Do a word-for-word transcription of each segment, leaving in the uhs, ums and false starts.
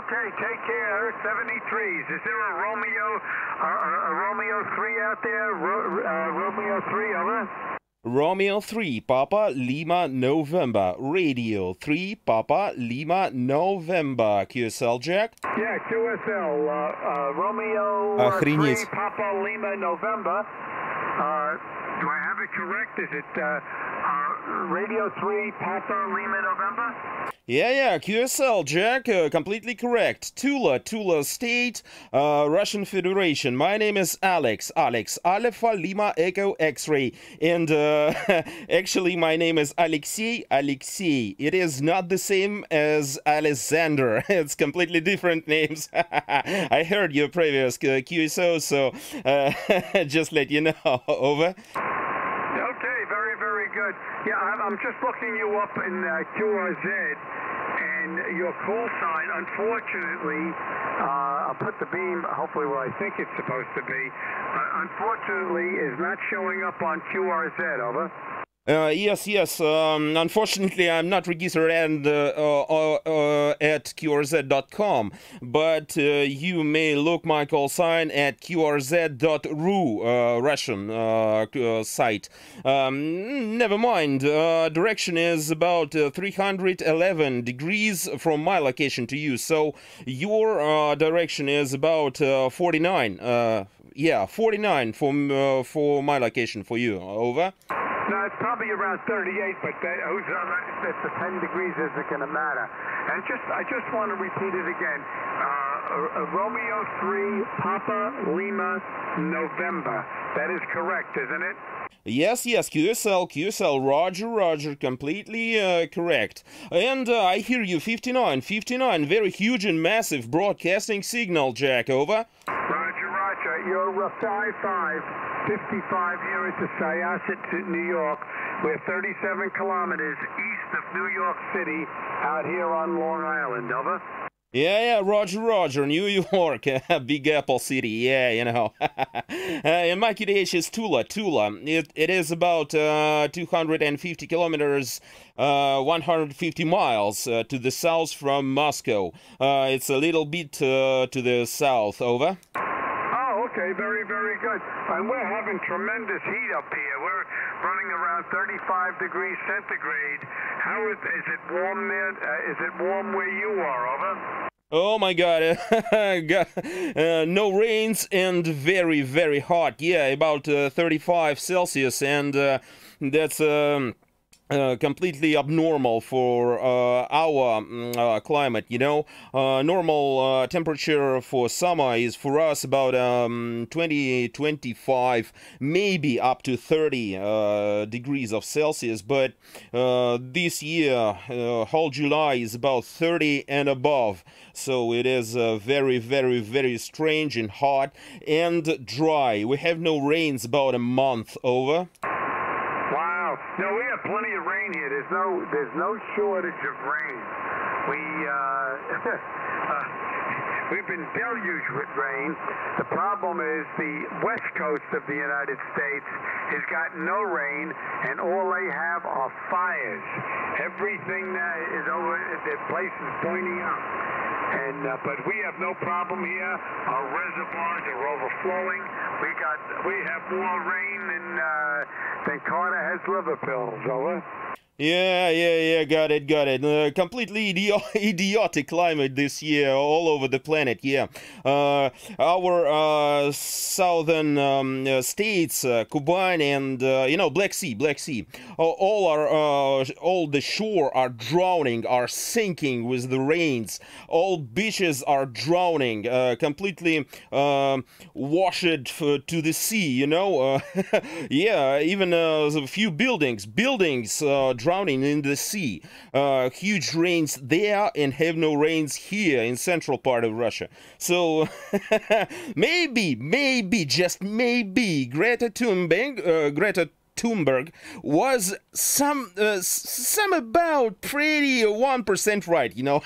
Okay, take care. seventy-threes. Is there a Romeo, uh, a Romeo three out there? Ro uh, Romeo three, over. Romeo three, Papa Lima November. Radio three, Papa Lima November. Q S L, Jack? Yeah, Q S L. Uh, uh, Romeo uh, three, Papa Lima November. Uh, do I have it correct? Is it uh, uh, Radio three, Papa Lima November? Yeah, yeah, Q S L, Jack, uh, completely correct. Tula, Tula State, uh, Russian Federation. My name is Alex, Alex, Alpha Lima Echo X-Ray. And uh, actually, my name is Alexei, Alexei. It is not the same as Alexander. It's completely different names. I heard your previous uh, Q S O, so uh, just let you know. Over. Okay, very, very good. Yeah, I'm, I'm just looking you up in uh, Q R Z, and your call sign, unfortunately, uh, I'll put the beam, hopefully where I think it's supposed to be, uh, unfortunately is not showing up on Q R Z, over. Uh, yes, yes. Um, unfortunately, I'm not registered and, uh, uh, uh, at Q R Z dot com, but uh, you may look my call sign at Q R Z dot R U, uh, Russian uh, uh, site. Um, never mind. Uh, direction is about uh, three hundred eleven degrees from my location to you, so your uh, direction is about uh, forty-nine. Uh, yeah, forty-nine from uh, for my location for you. Over. No, it's probably around thirty-eight, but that, who's, uh, that's the ten degrees isn't going to matter. And just, I just want to repeat it again. Uh, uh, Romeo three, Papa Lima November. That is correct, isn't it? Yes, yes, Q S L, Q S L, Roger, Roger, completely uh, correct. And uh, I hear you, fifty-nine, fifty-nine, very huge and massive broadcasting signal, Jack, over. Roger, Roger, you're uh, five five, fifty-five here at the Syosset, New York. We're thirty-seven kilometers east of New York City, out here on Long Island, over. Yeah, yeah, Roger, Roger, New York, Big Apple City, yeah, you know. uh, and my Q D H is Tula, Tula. It, it is about uh, two hundred fifty kilometers, uh, one hundred fifty miles uh, to the south from Moscow. Uh, it's a little bit uh, to the south, over. Oh, okay, very, very good. And we're having tremendous heat up here. We're running around thirty-five degrees centigrade. How is, is it warm there? Uh, is it warm where you are, over? Oh my god, uh, no rains and very, very hot. Yeah, about uh, thirty-five Celsius, and uh, that's um, uh, completely abnormal for uh, our uh, climate, you know. Uh, normal uh, temperature for summer is for us about um, twenty, twenty-five, maybe up to thirty uh, degrees of Celsius, but uh, this year, uh, whole July is about thirty and above. So it is uh, very, very, very strange and hot and dry. We have no rains about a month, over. Wow. No, we have plenty of rain here. There's no, there's no shortage of rain. We, uh, uh, we've been deluged with rain. The problem is the west coast of the United States has got no rain, and all they have are fires. Everything that is over, the place is burning up. And uh, but we have no problem here. Our reservoirs are overflowing. We got we have more rain than uh, than Carter has liver pills. Over. Yeah, yeah, yeah, got it, got it. Uh, completely idio idiotic climate this year all over the planet, yeah. Uh, our uh, southern um, uh, states, uh, Kuban and, uh, you know, Black Sea, Black Sea, uh, all are, uh, all the shore are drowning, are sinking with the rains. All beaches are drowning, uh, completely uh, washed to the sea, you know. Uh, yeah, even uh, a few buildings, buildings uh, drowning in the sea. Uh, huge rains there and have no rains here in central part of Russia. So maybe, maybe, just maybe Greta Thunberg, uh, Greta Thunberg was some, uh, some about pretty one percent right, you know.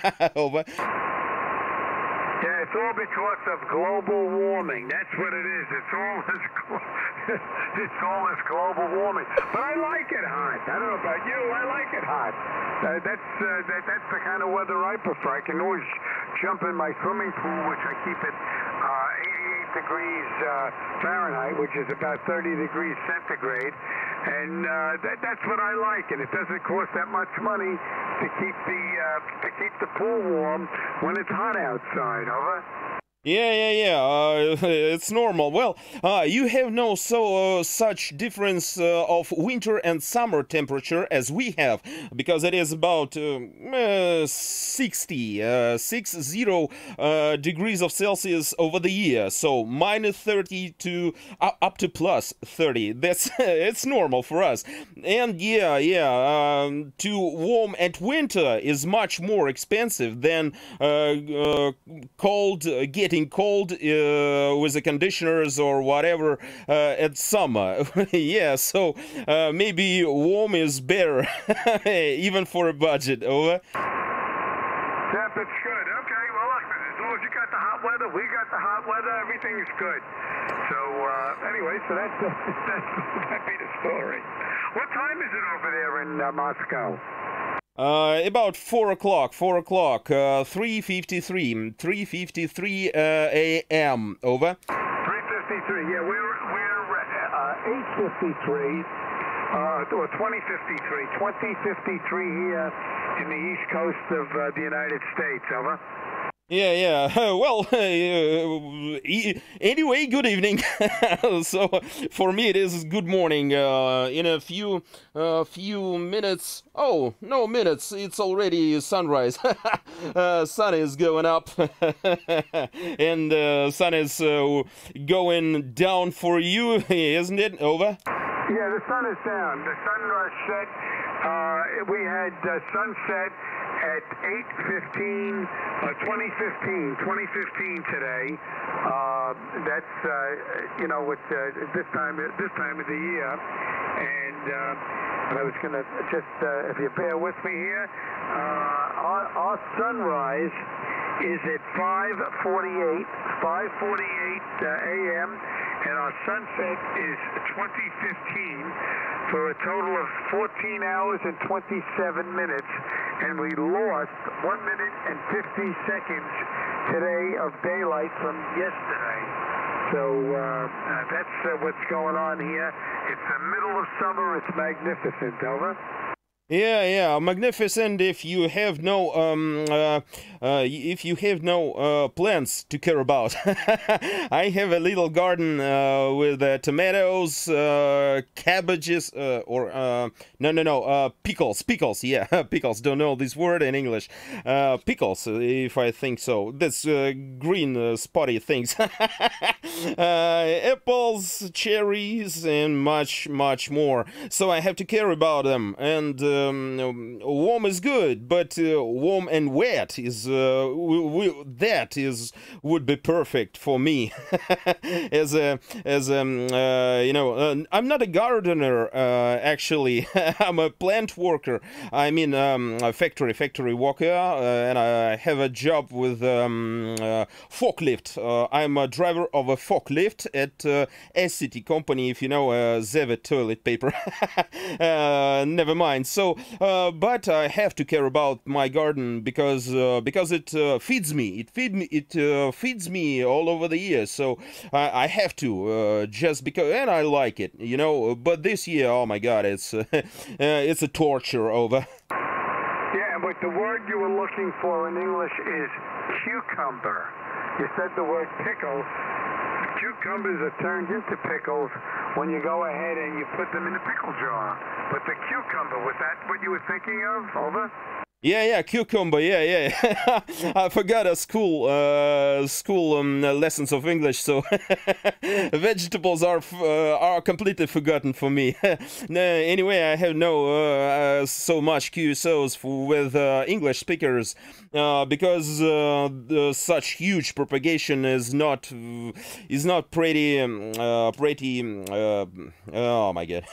Yeah, it's all because of global warming. That's what it is. It's all this, it's all this global warming. But I like it hot. I don't know about you. I like it hot. Uh, that's uh, that, that's the kind of weather I prefer. I can always jump in my swimming pool, which I keep at uh, eighty-eight degrees uh, Fahrenheit, which is about thirty degrees centigrade. And uh, that, that's what I like, and it doesn't cost that much money to keep the uh, to keep the pool warm when it's hot outside. Over. Yeah, yeah, yeah. Uh, it's normal. Well, uh, you have no so uh, such difference uh, of winter and summer temperature as we have, because it is about uh, uh, sixty, uh, six zero uh, degrees of Celsius over the year. So minus thirty to uh, up to plus thirty. That's it's normal for us. And yeah, yeah. Um, to warm at winter is much more expensive than uh, uh, cold uh, getting. cold uh, with the conditioners or whatever uh, at summer. Yeah, so uh, maybe warm is better, even for a budget. Over. Yep, it's good. Okay, well, look, as long as you got the hot weather, we got the hot weather, everything's good. So, uh, anyway, so that's, uh, that's that'd be the story. What time is it over there in uh, Moscow? Uh, about four o'clock, four o'clock, uh, three fifty-three, three fifty-three uh, a m. Over. three fifty-three. Yeah, we're we're uh, eight fifty-three, uh, or twenty fifty-three, twenty fifty-three here in the east coast of uh, the United States. Over. Yeah, yeah. Uh, well, uh, e anyway, good evening. So for me, it is good morning. Uh, in a few, uh, few minutes. Oh, no minutes. It's already sunrise. uh, sun is going up, and uh, sun is uh, going down for you, isn't it? Over. Yeah, the sun is down. The sun uh, set. Uh, we had uh, sunset at eight fifteen, uh, twenty fifteen, twenty fifteen today. Uh, that's uh, you know with uh, this time this time of the year, and uh, I was gonna just uh, if you bear with me here, uh, our, our sunrise is at five forty-eight, five forty-eight uh, a m, and our sunset is twenty fifteen. For a total of fourteen hours and twenty-seven minutes, and we lost one minute and fifty seconds today of daylight from yesterday. So uh, uh, that's uh, what's going on here. It's the middle of summer. It's magnificent. Over. Yeah, yeah, magnificent. If you have no, um, uh, uh, if you have no uh, plants to care about, I have a little garden uh, with uh, tomatoes, uh, cabbages, uh, or uh, no, no, no, uh, pickles, pickles. Yeah, pickles. Don't know this word in English. Uh, pickles, if I think so. That's uh, green, uh, spotty things. uh, apples, cherries, and much, much more. So I have to care about them, and. Uh, Um, warm is good, but uh, warm and wet is uh, we, we, that is would be perfect for me. as a as um uh, you know, uh, I'm not a gardener uh, actually. I'm a plant worker. I mean um, a factory factory worker, uh, and I have a job with um, uh, forklift. Uh, I'm a driver of a forklift at uh, S-City company. If you know uh, Zevet toilet paper. uh, never mind. So. Uh, but I have to care about my garden because uh, because it uh, feeds me. It feed me. It uh, feeds me all over the year. So I, I have to uh, just because, and I like it, you know. But this year, oh my God, it's uh, uh, it's a torture. Over. Yeah, but the word you were looking for in English is cucumber. You said the word pickle. Cucumbers are turned into pickles when you go ahead and you put them in the pickle jar. But the cucumber, was that what you were thinking of? Over? Yeah, yeah, cucumber. Yeah, yeah. I forgot a school, uh, school um, lessons of English. So vegetables are uh, are completely forgotten for me. Anyway, I have no uh, so much Q S Os for, with uh, English speakers uh, because uh, the, such huge propagation is not uh, is not pretty um, uh, pretty. Uh, oh my God.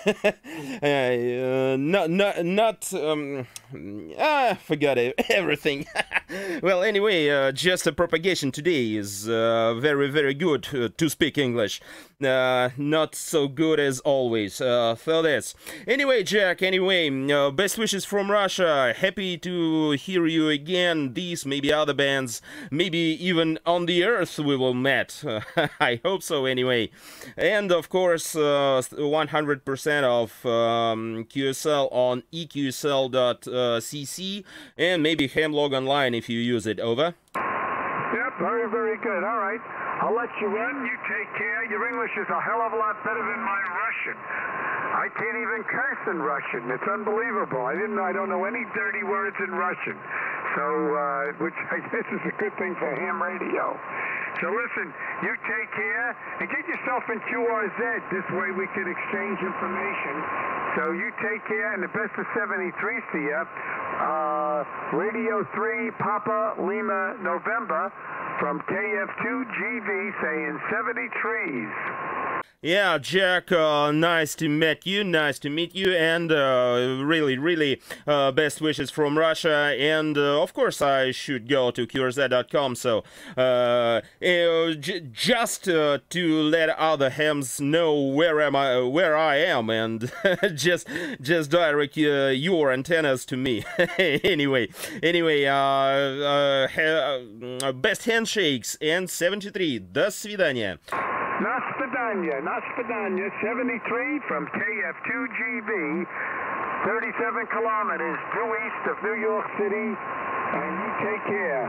uh, not not not. Um, uh, forgot it, everything. Well, anyway, uh, just the propagation today is uh, very, very good uh, to speak English. uh, not so good as always. Uh, so that's anyway, Jack. Anyway, uh, best wishes from Russia. Happy to hear you again. These, maybe other bands, maybe even on the Earth we will meet. Uh, I hope so. Anyway, and of course, uh, one hundred percent of um, Q S L on E Q S L dot C C and maybe Hemlog Online if you use it. Over. Yep, very, very good. All right. I'll let you run. You take care. Your English is a hell of a lot better than my Russian. I can't even curse in Russian. It's unbelievable. I didn't. I don't know any dirty words in Russian. So, uh, which I guess is a good thing for ham radio. So listen, you take care and get yourself in Q R Z. This way we can exchange information. So you take care and the best of seventy-three to you. Uh, Radio three, Papa Lima, November from K F two G V saying seventy trees. Yeah, Jack, uh, nice to meet you, nice to meet you, and uh, really, really uh, best wishes from Russia, and uh, of course I should go to Q R Z dot com, so uh, uh, j just uh, to let other hams know where am I, where I am, and just just direct uh, your antennas to me. anyway, anyway, uh, uh, uh, best handshakes, and seventy-three, до свидания. Naspadanya, Naspadanya, seventy-three from K F two G V, thirty-seven kilometers due east of New York City, and you take care.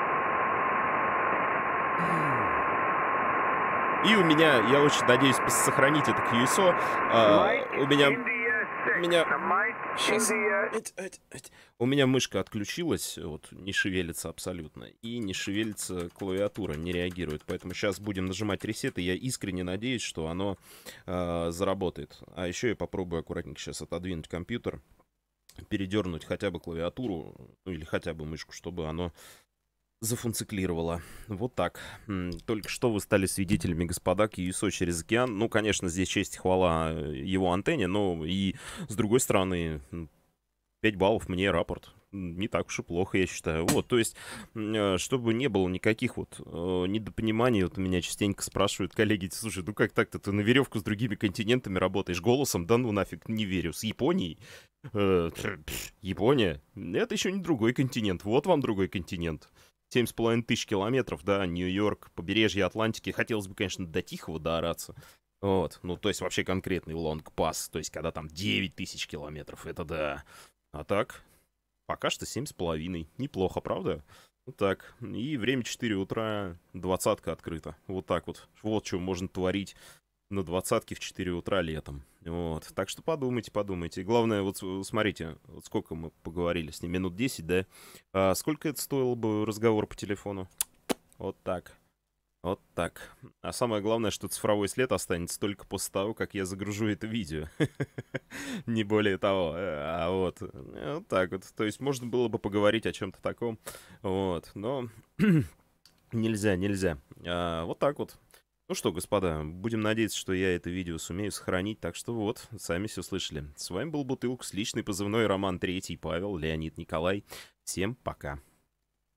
И у меня, я очень надеюсь сохранить это кью эс о. А, у меня... У меня... Сейчас... У меня мышка отключилась, вот, не шевелится абсолютно. И не шевелится клавиатура, не реагирует. Поэтому сейчас будем нажимать ресет, и я искренне надеюсь, что оно э, заработает. А еще я попробую аккуратненько сейчас отодвинуть компьютер, передернуть хотя бы клавиатуру, ну или хотя бы мышку, чтобы оно зафункционировало. Вот так. Только что вы стали свидетелями, господа, кью эс о через океан. Ну, конечно, здесь честь и хвала его антенне, но и, с другой стороны, пять баллов мне рапорт. Не так уж и плохо, я считаю. Вот, то есть, чтобы не было никаких вот недопониманий, вот меня частенько спрашивают коллеги, слушай, ну как так-то, ты на веревку с другими континентами работаешь голосом? Да ну нафиг, не верю. С Японией? Э, Япония? Это еще не другой континент. Вот вам другой континент. Семь с половиной тысяч километров, да, Нью-Йорк, побережье Атлантики. Хотелось бы, конечно, до Тихого доораться. Вот, ну, то есть вообще конкретный лонг-пасс. То есть когда там девять тысяч километров, это да. А так, пока что семь с половиной. Неплохо, правда? Вот так. И время четыре утра, двадцатка открыта. Вот так вот. Вот что можно творить на двадцатке в четыре утра летом. Вот. Так что подумайте, подумайте. Главное, вот смотрите, вот сколько мы поговорили с ним, минут десять, да? А сколько это стоило бы разговор по телефону? Вот так. Вот так. А самое главное, что цифровой след останется только после того, как я загружу это видео. Не более того. А вот. Вот так вот. То есть можно было бы поговорить о чем-то таком. Вот. Но нельзя, нельзя. А, вот так вот. Ну что, господа, будем надеяться, что я это видео сумею сохранить. Так что вот, сами все слышали. С вами был Бутылкус, личный позывной Роман Третий, Павел, Леонид, Николай. Всем пока.